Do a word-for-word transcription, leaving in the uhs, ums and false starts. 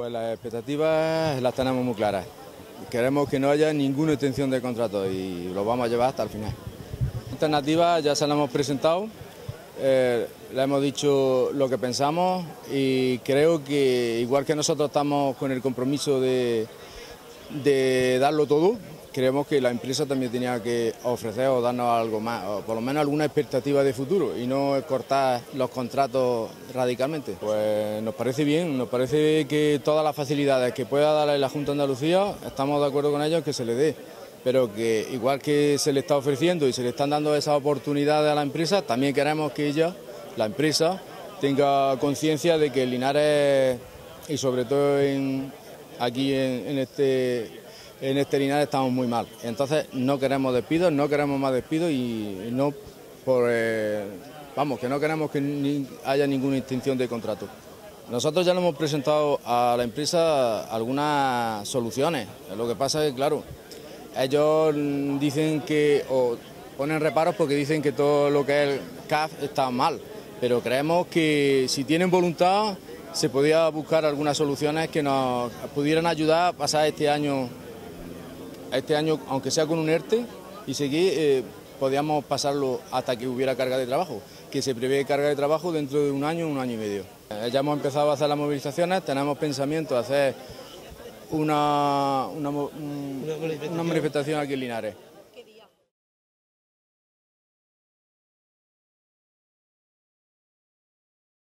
Pues las expectativas las tenemos muy claras. Queremos que no haya ninguna extensión de contrato y lo vamos a llevar hasta el final. Alternativas ya se las hemos presentado, eh, le hemos dicho lo que pensamos y creo que igual que nosotros estamos con el compromiso de, de darlo todo, creemos que la empresa también tenía que ofrecer o darnos algo más, o por lo menos alguna expectativa de futuro y no cortar los contratos radicalmente. Pues nos parece bien, nos parece que todas las facilidades que pueda darle la Junta de Andalucía, estamos de acuerdo con ellos que se le dé, pero que igual que se le está ofreciendo y se le están dando esas oportunidades a la empresa, también queremos que ella, la empresa, tenga conciencia de que Linares, y sobre todo en, aquí en, en este... En este Linares estamos muy mal, entonces no queremos despidos, no queremos más despidos y no por, eh, vamos, que no queremos que ni haya ninguna extinción de contrato. Nosotros ya le hemos presentado a la empresa algunas soluciones, lo que pasa es que, claro, ellos dicen que, o ponen reparos porque dicen que todo lo que es el C A F está mal, pero creemos que si tienen voluntad se podía buscar algunas soluciones que nos pudieran ayudar a pasar este año. Este año, aunque sea con un ERTE, y seguir, eh, podíamos pasarlo hasta que hubiera carga de trabajo, que se prevé carga de trabajo dentro de un año, un año y medio. Eh, ya hemos empezado a hacer las movilizaciones, tenemos pensamiento de hacer una, una, una manifestación aquí en Linares.